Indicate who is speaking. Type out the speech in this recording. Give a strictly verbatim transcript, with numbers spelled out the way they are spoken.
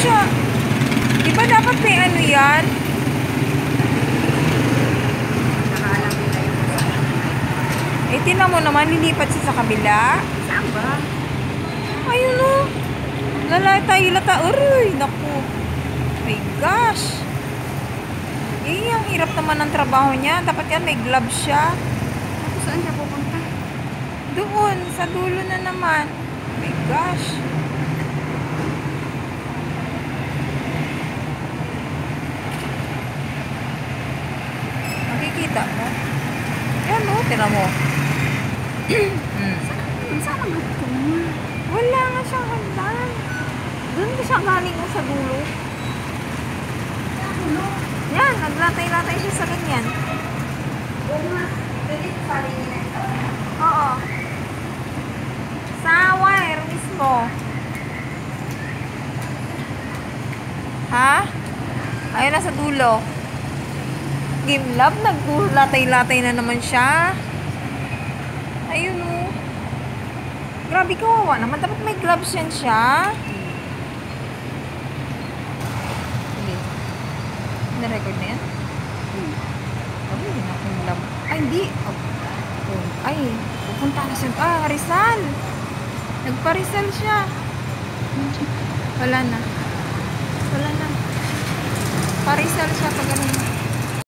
Speaker 1: siya? Di ba dapat may ano yan?
Speaker 2: Nakaalam nila yung
Speaker 1: Eh, tinan mo naman, lilipat siya sa kabila.
Speaker 2: saan ba?
Speaker 1: Ayun o. Lalata, ilata. Uy, naku. My gosh. Eh, ang hirap naman ng trabaho niya. Dapat yan, may gloves siya.
Speaker 2: Tapos saan siya pupunta?
Speaker 1: Doon, sa dulo na naman. My gosh. Makikita mo? Yan o, tinan mo. hmm.
Speaker 2: Saan? Saan ang gusto mo?
Speaker 1: Wala nga siyang hagdan. Doon ka siya galing o sa dulo. Yan, naglatay-latay siya sa ganyan.
Speaker 2: Oo nga. Pwede sa nila ito.
Speaker 1: Oo. Sa wire mismo. Ha? Ayun na sa dulo. Game Lab, naglatay-latay na naman siya. Ayun o. Grabe, kawawa naman. Dapat may gloves yan siya. Sige. Na-record na yan?
Speaker 2: Hmm.
Speaker 1: Sabi, hindi na akong lab. Ay, hindi. Oh. Oh. Ay, pupunta na siya. Ah, Rizal. Nagpa-Rizal siya. Wala na. Wala na. Pa-Rizal siya pag ganun.